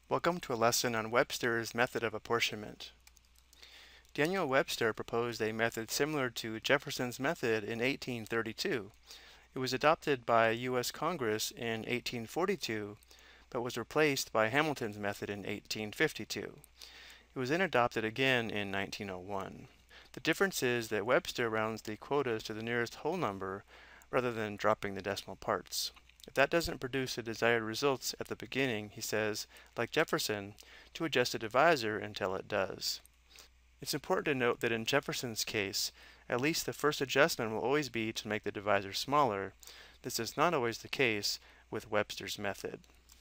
Welcome to a lesson on Webster's method of apportionment. Daniel Webster proposed a method similar to Jefferson's method in 1832. It was adopted by U.S. Congress in 1842, but was replaced by Hamilton's method in 1852. It was then adopted again in 1901. The difference is that Webster rounds the quotas to the nearest whole number rather than dropping the decimal parts. If that doesn't produce the desired results at the beginning, he says, like Jefferson, to adjust the divisor until it does. It's important to note that in Jefferson's case, at least the first adjustment will always be to make the divisor smaller. This is not always the case with Webster's method.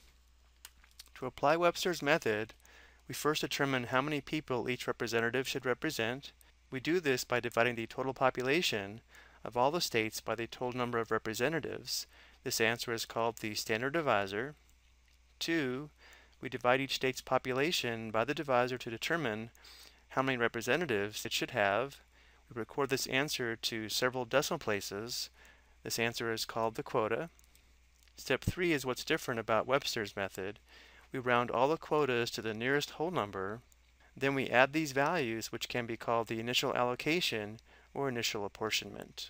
To apply Webster's method, we first determine how many people each representative should represent. We do this by dividing the total population of all the states by the total number of representatives. This answer is called the standard divisor. 2. We divide each state's population by the divisor to determine how many representatives it should have. We record this answer to several decimal places. This answer is called the quota. Step 3 is what's different about Webster's method. We round all the quotas to the nearest whole number. Then we add these values, which can be called the initial allocation or initial apportionment.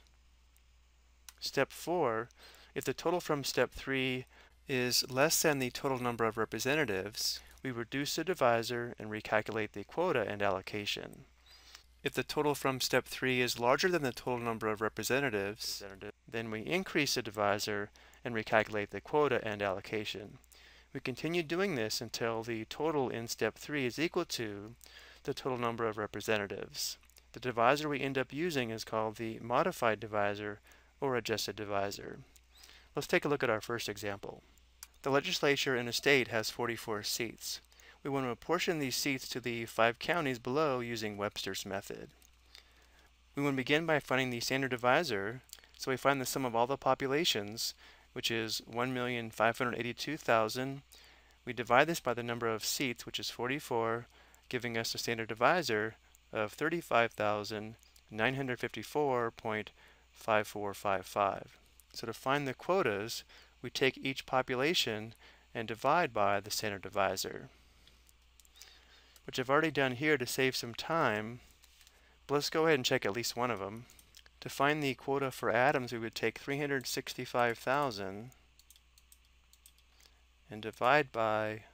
Step 4, if the total from step 3 is less than the total number of representatives, we reduce the divisor and recalculate the quota and allocation. If the total from step 3 is larger than the total number of representatives, then we increase the divisor and recalculate the quota and allocation. We continue doing this until the total in step 3 is equal to the total number of representatives. The divisor we end up using is called the modified divisor or adjusted divisor. Let's take a look at our first example. The legislature in a state has 44 seats. We want to apportion these seats to the 5 counties below using Webster's method. We want to begin by finding the standard divisor, so we find the sum of all the populations, which is 1,582,000. We divide this by the number of seats, which is 44, giving us a standard divisor of 35,954.5455. So to find the quotas, we take each population and divide by the standard divisor, which I've already done here to save some time, but let's go ahead and check at least one of them. To find the quota for Adams, we would take 365,000 and divide by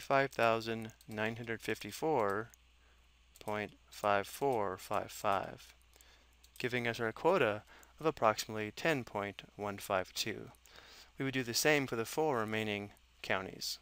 35,954.5455, giving us our quota of approximately 10.152. We would do the same for the 4 remaining counties.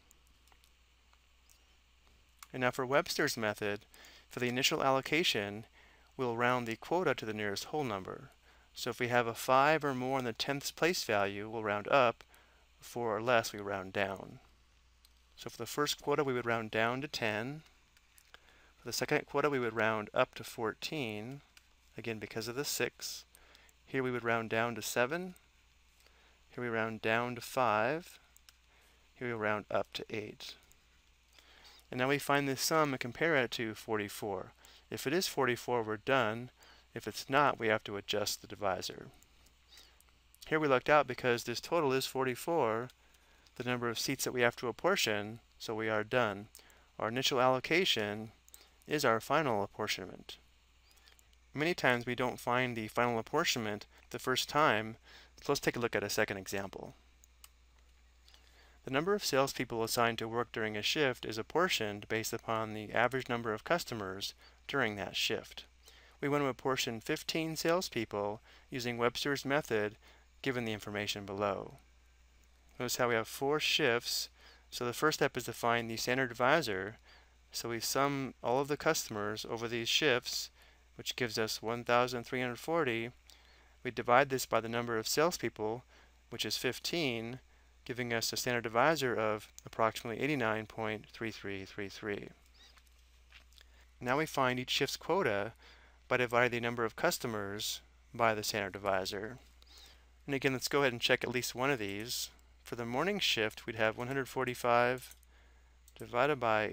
And now for Webster's method, for the initial allocation, we'll round the quota to the nearest whole number. So if we have a 5 or more in the 10th place value, we'll round up. 4 or less, we round down. So for the first quota, we would round down to 10. For the second quota, we would round up to 14, again because of the 6. Here we would round down to 7. Here we round down to 5. Here we round up to 8. And now we find this sum and compare it to 44. If it is 44, we're done. If it's not, we have to adjust the divisor. Here we lucked out because this total is 44, the number of seats that we have to apportion, so we are done. Our initial allocation is our final apportionment. Many times we don't find the final apportionment the first time, so let's take a look at a second example. The number of salespeople assigned to work during a shift is apportioned based upon the average number of customers during that shift. We want to apportion 15 salespeople using Webster's method given the information below. Notice how we have 4 shifts, so the first step is to find the standard divisor. So we sum all of the customers over these shifts, which gives us 1,340. We divide this by the number of salespeople, which is 15, giving us a standard divisor of approximately 89.3333. Now we find each shift's quota by dividing the number of customers by the standard divisor. And again, let's go ahead and check at least one of these. For the morning shift, we'd have 145 divided by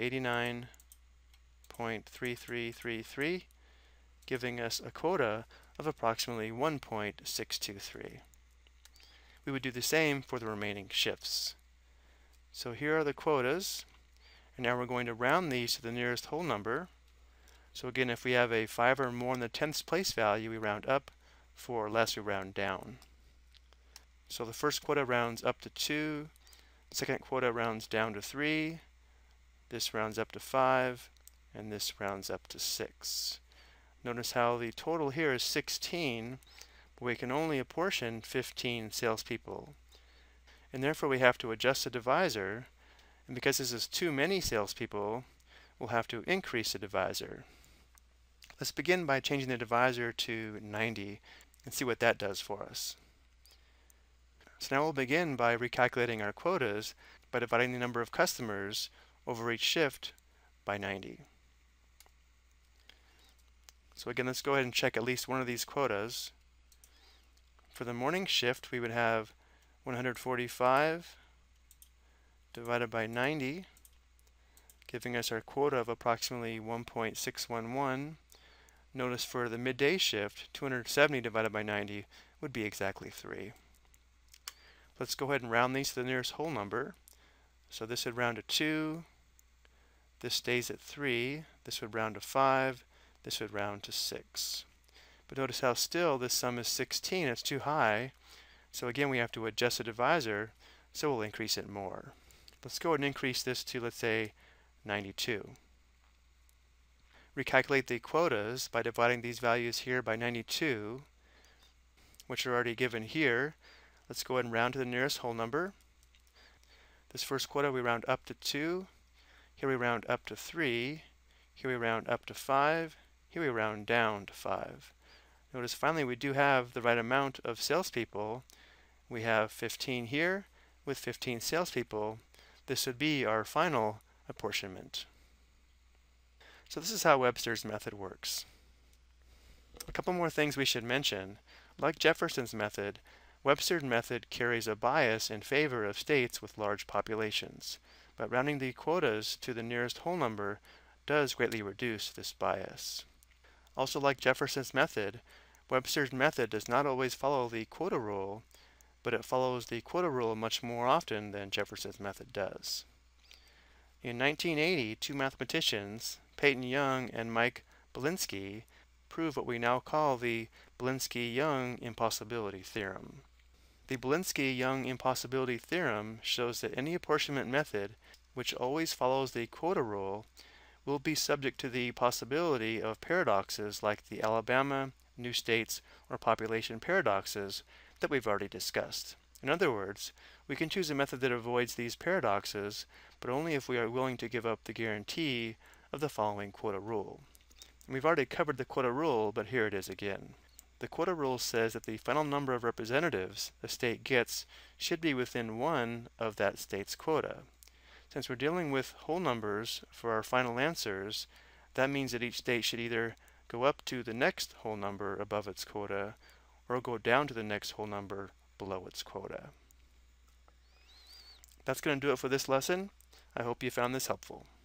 89.3333, giving us a quota of approximately 1.623. We would do the same for the remaining shifts. So here are the quotas, And now we're going to round these to the nearest whole number. So again, if we have a 5 or more in the 10th place value, we round up. 4 or less, we round down. So the first quota rounds up to 2, the second quota rounds down to 3, this rounds up to 5, and this rounds up to 6. Notice how the total here is 16, but we can only apportion 15 salespeople. And therefore we have to adjust the divisor, and because this is too many salespeople, we'll have to increase the divisor. Let's begin by changing the divisor to 90 and see what that does for us. So now we'll begin by recalculating our quotas by dividing the number of customers over each shift by 90. So again, let's go ahead and check at least one of these quotas. For the morning shift, we would have 145 divided by 90, giving us our quota of approximately 1.611. Notice for the midday shift, 270 divided by 90 would be exactly 3. Let's go ahead and round these to the nearest whole number. So this would round to 2, this stays at 3, this would round to 5, this would round to 6. But notice how still this sum is 16, it's too high. So again, we have to adjust the divisor, so we'll increase it more. Let's go ahead and increase this to, let's say, 92. Recalculate the quotas by dividing these values here by 92, which are already given here. Let's go ahead and round to the nearest whole number. This first quota we round up to 2, here we round up to 3, here we round up to 5, here we round down to 5. Notice finally we do have the right amount of salespeople. We have 15 here with 15 salespeople. This would be our final apportionment. So this is how Webster's method works. A couple more things we should mention. Like Jefferson's method, Webster's method carries a bias in favor of states with large populations, but rounding the quotas to the nearest whole number does greatly reduce this bias. Also, like Jefferson's method, Webster's method does not always follow the quota rule, but it follows the quota rule much more often than Jefferson's method does. In 1980, two mathematicians, Ki-Jung and Mike Blintz, proved what we now call the Blintz-Ki-Jung Impossibility Theorem. The Blintz-Ki-Jung Impossibility Theorem shows that any apportionment method which always follows the quota rule will be subject to the possibility of paradoxes like the Alabama, new states, or population paradoxes that we've already discussed. In other words, we can choose a method that avoids these paradoxes, but only if we are willing to give up the guarantee of the following quota rule. And we've already covered the quota rule, but here it is again. The quota rule says that the final number of representatives a state gets should be within one of that state's quota. Since we're dealing with whole numbers for our final answers, that means that each state should either go up to the next whole number above its quota or go down to the next whole number below its quota. That's going to do it for this lesson. I hope you found this helpful.